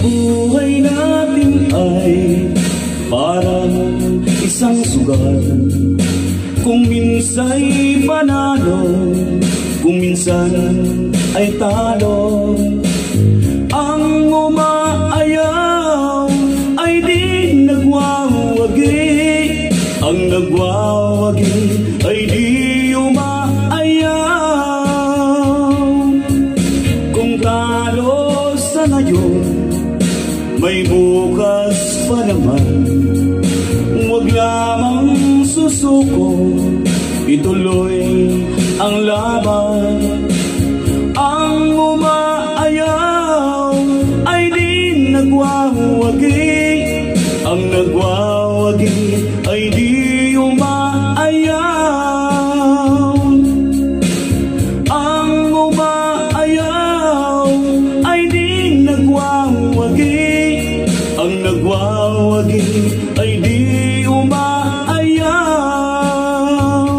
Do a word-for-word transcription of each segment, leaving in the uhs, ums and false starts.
buhay natin ay parang isang sugal. Kung minsa'y panalo, kung minsan ay talo. Ang umaayaw ay di nagwawagi, ang nagwawagi ay di umaayaw. Kung talo sa ngayon, may bukas pa naman. Huwag lamang susuko, ituloy ang laban. Ang umaayaw ay di nagwawagi, ang nagwawagi ay di umaayaw. Ang umaayaw ay di nagwawagi, ang nagwawagi ay di umaayaw.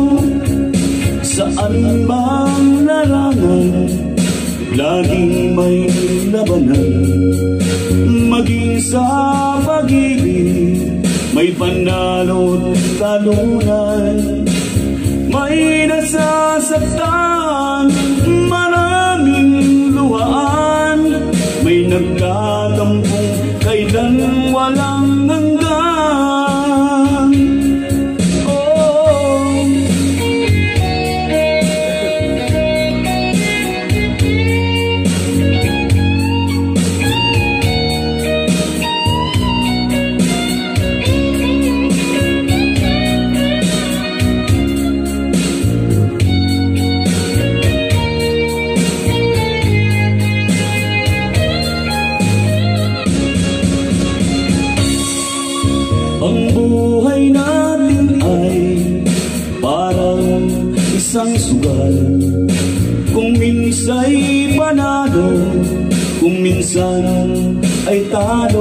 Saan bang larangan, laging may labanan. Maging sa pag-ibig, may panalo't talunan. May nasasaktan, maraming luhaan. May nagkakampong kailan walang hanggan. Oh, ang buhay natin ay parang isang sugal. Kung minsa'y panalo, kung minsan ay talo.